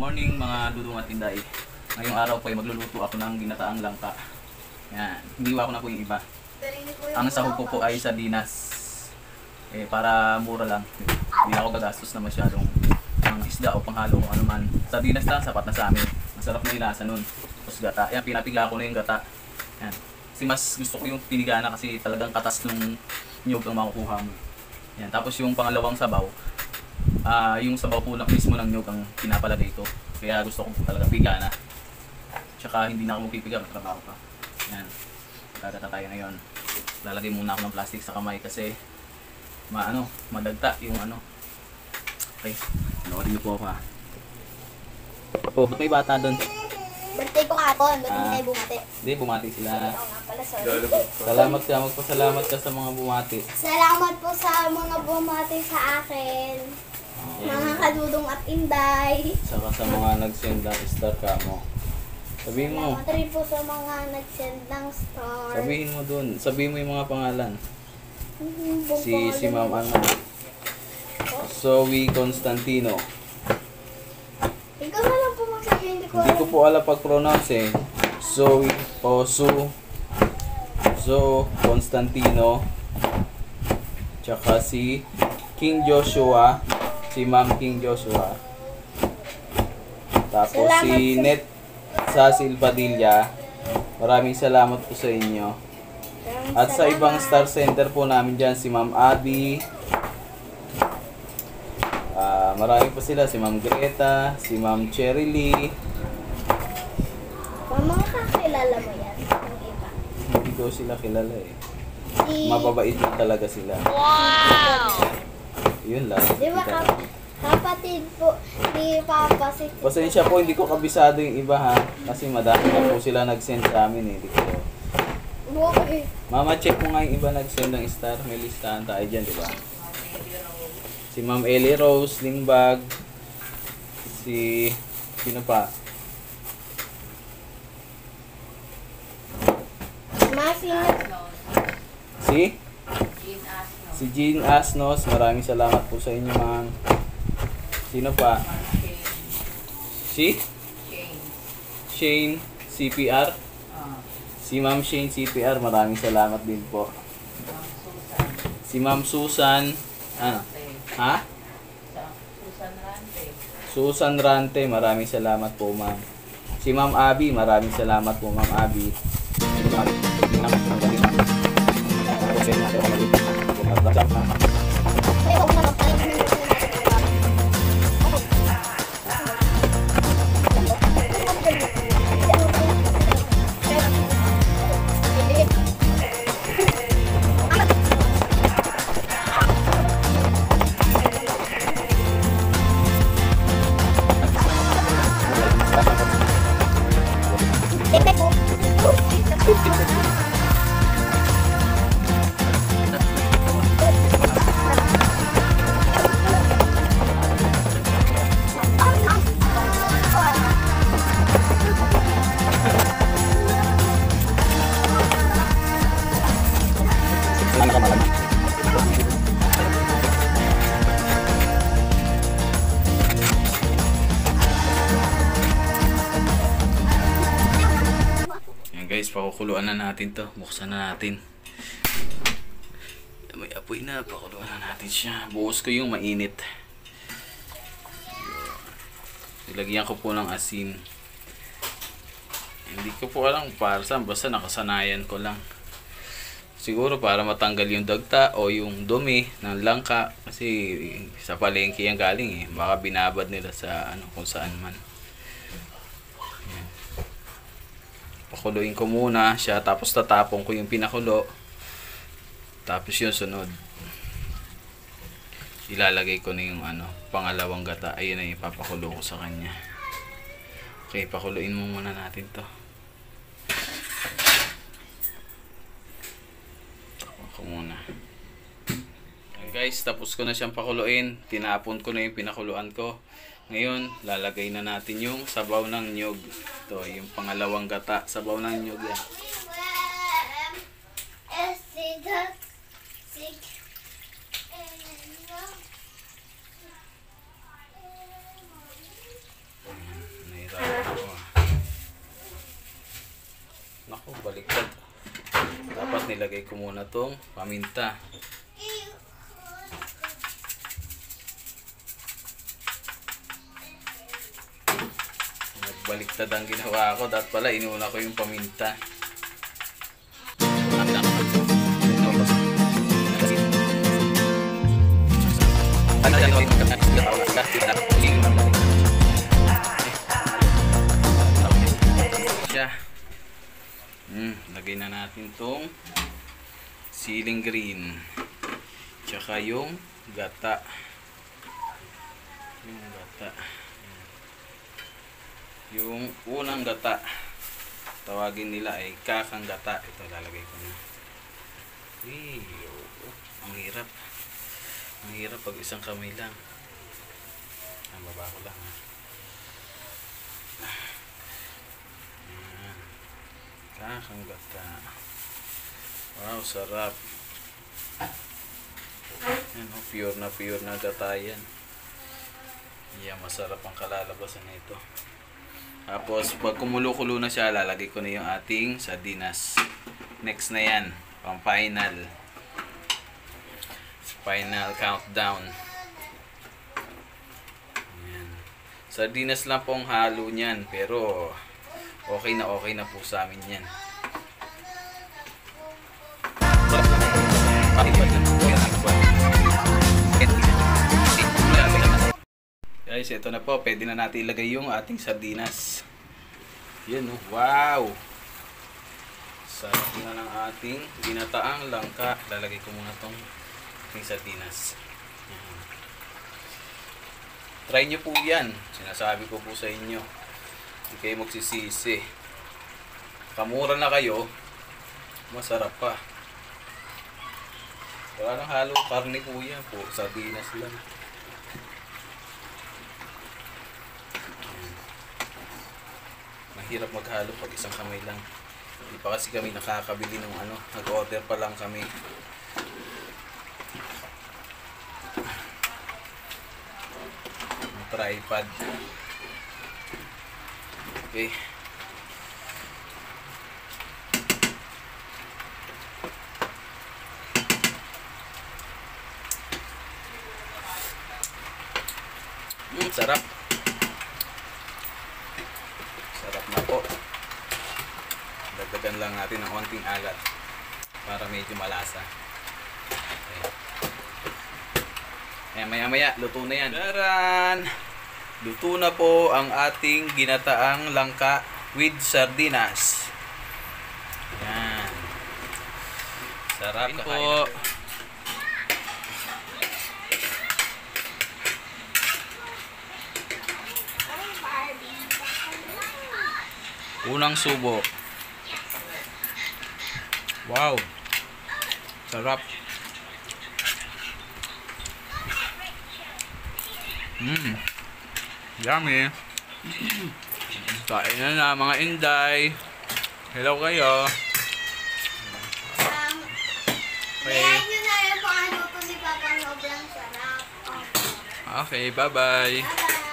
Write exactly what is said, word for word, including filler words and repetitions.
morning mga dudong at tinday. Ngayong araw po ay magluluto ako ng ginataang langka. Yan, hindi ako na po yung iba. Ang sahog ko po ay sardinas. Eh, para mura lang. Hindi ako gagastos na masyadong ang isda o panghalo kung ano man. Sardinas lang, sapat na sa amin. Masarap na ilasa nun. Tapos gata. Yan, pinapiga ko na yung gata. Yan. Kasi mas gusto ko yung pinigana kasi talagang katas ng nyug ang makukuha mo. Yan. Tapos yung pangalawang sabaw, ah uh, yung sabaw po na mismo ng nyug ang pinapalagay ko. Kaya gusto ko talaga pigana. Tsaka hindi na ako magpipiga, magtrabaho pa. Yan. Gagata tayo ngayon. Lalagay muna ako ng plastic sa kamay kasi maano, madagta yung ano. Okay. Panoorin niyo po ako ha. Oh, may bata doon. Birthday ko kahapon, ba't hindi Ah. tayo bumati? Hindi, bumati sila. Oo nga pala, sorry. Salamat ka, magpasalamat ka sa mga bumati. Salamat po sa mga bumati sa akin. Mga kadudong at inday. Saka sa mga nag-send ng star ka mo. Sabihin mo. Salamat rin po sa mga nag-send ng star. Sabihin mo dun. Sabihin mo yung mga pangalan. Mhm, buong Si pangalan si Ma'am mo. ano. Zoe Constantino. Ikaw na lang po magsabihin, hindi ko Hindi ko alam. po alam pag-pronounce eh. Zoe o Su. Zo Constantino. Tsaka si King Joshua. Si Ma'am King Joshua. Tapos Salamat si sa- Net Cecil Padilla. Maraming salamat po sa inyo. Maraming At sa salamat. ibang star center po namin dyan, si Ma'am Abby. Ah, marami pa sila, si Ma'am Greta, si Ma'am Cherry Lee. Mama, kakilala mo yan? Yung iba. Hindi ko sila kilala eh. Si... Mababait lang talaga sila. Yun lang. Di ba kap kapatid po ni Papa si... Pasensya po, hindi ko kabisado yung iba ha. Kasi madami na po sila nag-send sa amin eh. Hindi ko. Bukoy. Mama, check mo nga yung iba nag-send ng star. May listahan tayo dyan, di ba? Si Ma'am Ellie Rose, Lingbag. Si... Sino pa? Masinat. Si? Si Jean Asnos. Maraming salamat po sa inyo, ma'am. Sino pa? Si? Shane C P R. Si Ma'am Shane C P R. Maraming salamat din po. Si Ma'am Susan. Ano? Ha? Susan Rante. Maraming salamat po, ma'am. Si Ma'am Abby. Maraming salamat po, Ma'am Abby. Yan guys, pakukuluan na natin to. Buksan na natin. May apoy na, pakuluan na natin siya. Buhos ko yung mainit. Ilagyan ko po ng asin. Hindi ko po alam para saan, basta nakasanayan ko lang. Siguro para matanggal yung dagta o yung dumi ng langka kasi sa palengke yan galing eh. Baka binabad nila sa ano kung saan man. Yan. Pakuluin ko muna siya tapos tatapon ko yung pinakulo. Tapos yung sunod. Ilalagay ko na yung ano, pangalawang gata. Ayun na ipapakulo ko sa kanya. Okay, pakuluin mo muna natin to. Ako muna. Ayan guys, tapos ko na siyang pakuluin. Tinapon ko na yung pinakuluan ko. Ngayon, lalagay na natin yung sabaw ng nyug. Ito, yung pangalawang gata. Sabaw ng nyug yan. ko muna tong paminta. Nagbaliktad ang ginawa ko. Dapat pala inuna ko yung paminta. Siya. Hmm, lagay na natin tong siling green. Tsaka yung gata. Yung gata. Yung unang gata. Tawagin nila ay kakang gata. Ito lalagay ko na. Hey, oh, ang hirap. Ang hirap pag isang kamay lang. Ang baba ko lang ha. Kakang gata. Wow, sarap. Yan, oh, pure na pure na gata yan. Yeah, masarap ang kalalabasan nito. Tapos, pag kumulo-kulo na siya, lalagay ko na yung ating sardinas. Next na yan. Pang final. Final countdown. Ayan. Sardinas lang pong halo niyan. Pero, okay na okay na po sa amin yan. Guys, ito na po. Pwede na natin ilagay yung ating sardinas. Yan oh. Wow! Sarap na ng ating ginataang langka. Lalagay ko muna tong ating sardinas. Yan. Try nyo po yan. Sinasabi ko po sa inyo. Hindi kayo magsisisi. Kamura na kayo. Masarap pa. Wala nang halo karne po yan po. Sardinas lang. Mahirap maghalo pag isang kamay lang. Hindi pa kasi kami nakakabili ng ano. Nag-order pa lang kami. Ng tripod. Okay. Mm, sarap. Sarap na po. Dagdagan lang natin ng konting alat para medyo malasa. Okay. Eh, maya maya, luto na yan. Taran! Luto na po ang ating ginataang langka with sardinas. Yan. Sarap po. Unang subo. Wow. Sarap. Mmm. Yummy. Kain na na mga inday. Hello kayo. Um, Okay. Kaya nyo na yung pangaluto ni Papa, sobrang sarap. Okay, bye-bye. Bye-bye.